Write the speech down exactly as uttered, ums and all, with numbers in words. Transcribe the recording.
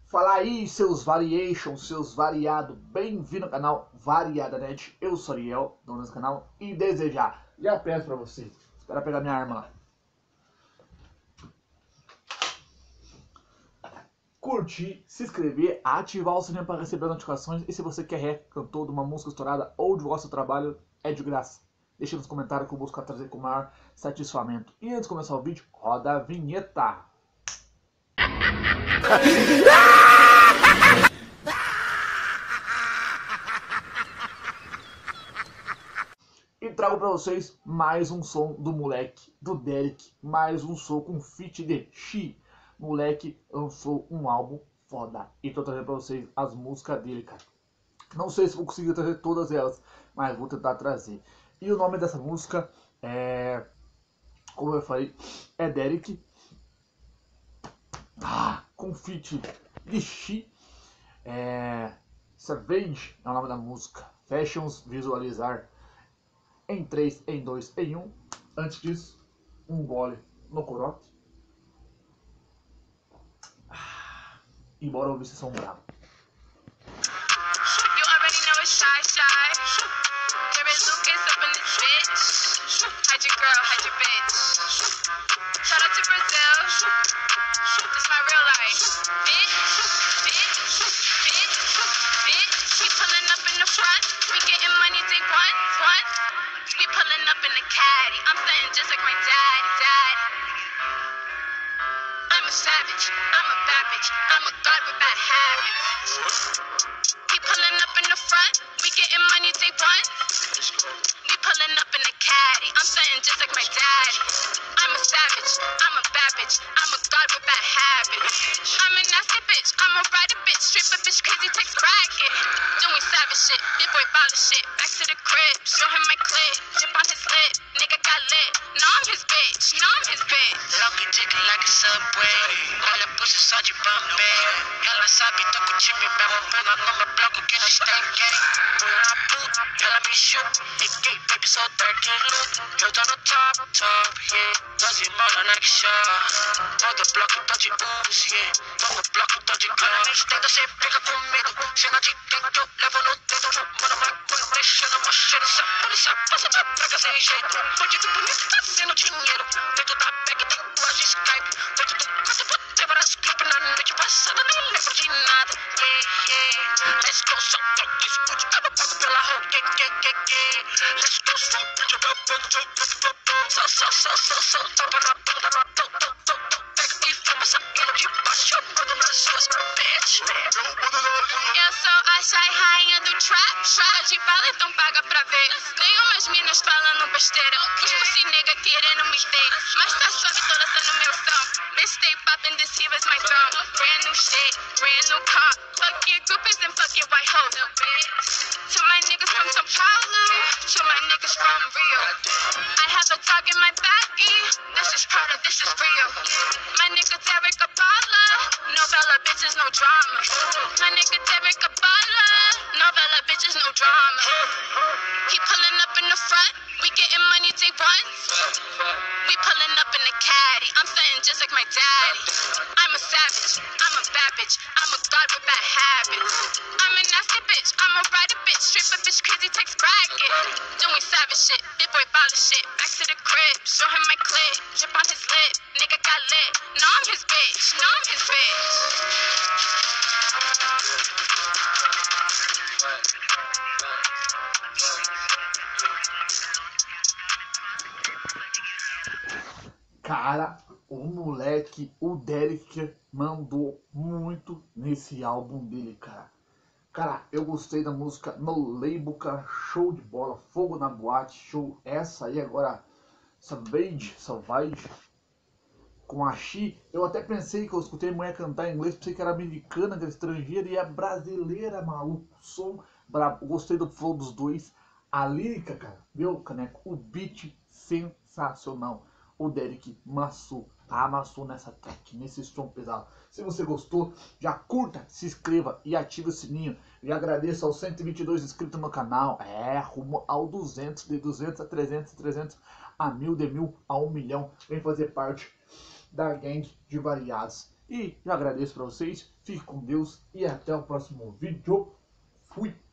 Fala aí, seus variations, seus variados, bem-vindo ao canal Variada Net. Eu sou Ariel, dono desse canal, e desejar, já peço pra vocês, espera pegar minha arma lá. Curtir, se inscrever, ativar o sininho para receber notificações, e se você quer rap, cantor de uma música estourada ou divulgar seu trabalho, é de graça. Deixa nos comentários que eu busco trazer com o maior satisfamento. E antes de começar o vídeo, roda a vinheta. E trago pra vocês mais um som do moleque, do Derek, mais um som com feat de Xi. Moleque lançou um álbum foda e tô trazendo pra vocês as músicas dele, cara. Não sei se vou conseguir trazer todas elas, mas vou tentar trazer. E o nome dessa música é, como eu falei, é Derek, ah, com feat de Xi. É, Savage é o nome da música. Fashions Visualizar. Em três, em dois, em um. Antes disso, um gole no corote. Ah, e bora ouvir esse som bravo. Savage, I'm a bad bitch, I'm a god with bad habits. We pulling up in the front, we getting money day one. We pulling up in the caddy, I'm saying just like my daddy. I'm a savage, I'm a bad bitch, I'm a god with bad habits. I'm a nasty bitch, I'm a rider bitch, strip a bitch crazy text bracket. Doing savage shit, big boy ballin' shit, back to the crib, show him my clip, drip on his lip, nigga got lit. Now I'm his bitch, now I'm his bitch. Lucky ticking like a subway. Olha pussy só de Bombay. Ela sabe, tô com o time berrando no meu bloco que nós tem gay. Pula puta, ela me chupa. Fiquei baby, sou dark look. Eu tô no top, top, yeah. doze mola na shot. Todo bloco tô de Uzi, yeah. Todo bloco tô de gloss. Tenta cê fica comigo. Se não te tento, levo no dedo. Mano, bagulho mexendo, mochando. Se a polícia passa da praga sem jeito. Bandido bonito tá sendo dinheiro. Dentro da bag tem duas de Skype. Dentro do quarto vou ter várias clipes. Na noite passada nem lembro de nada. Yeah, yeah. Let's go, só troca escute. Eu não pago pela roupa. Yeah, yeah, yeah, yeah. Let's go, só bitch, eu vou bando. Só, só, só, só, só. Tapa na bunda, na tô, tô, tô, tô. Pega e filma saindo de baixo. Eu mando nas suas, bitch. Eu sou a Shy rainha do trap. Trap de bala, então paga pra ver. Tem umas minas falando besteira. Os pussy nigga querendo me ter. Mas tá suave toda tá no meu som. Bitch stay poppin', this here is my throne. Brand new shit, brand new car. Fuck your groupies and fuck your white hoes. To my niggas from São Paulo, to my niggas from Rio. I have a dog in my baggie. This is product, this is real. My nigga Derek Abala. Novella bitches, no drama. My nigga Derek Abala. Novella bitches, no drama. He pulling up in the front. We getting money day one. We pulling up in the caddy. I'm saying just like my daddy. I'm a savage. I'm a bad bitch. I'm a god with bad habits. I'm a nasty bitch. I'm a rider bitch. Strip a bitch crazy text bracket. Doing savage shit. Big boy ballin' shit. Back to the crib. Show him my clip. Drip on his lip. Nigga got lit. Now I'm his bitch. Now I'm his bitch. Cara, o moleque, o Derek, mandou muito nesse álbum dele, cara. Cara, eu gostei da música No Label, cara, show de bola, fogo na boate, show. Essa aí agora, Savage, Savage, com a Xi. Eu até pensei que eu escutei a mulher cantar em inglês, pensei que era americana, que era estrangeira, e é brasileira, maluco. Som brabo, gostei do flow dos dois. A lírica, cara, meu caneco, o beat sensacional. O Derek amassou, amassou nessa track, nesse som pesado. Se você gostou, já curta, se inscreva e ative o sininho. E agradeço aos cento e vinte e dois inscritos no canal. É, rumo ao duzentos, de duzentos a trezentos, trezentos a mil, de mil a um milhão. Vem fazer parte da gangue de variados. E já agradeço pra vocês, fique com Deus e até o próximo vídeo. Fui!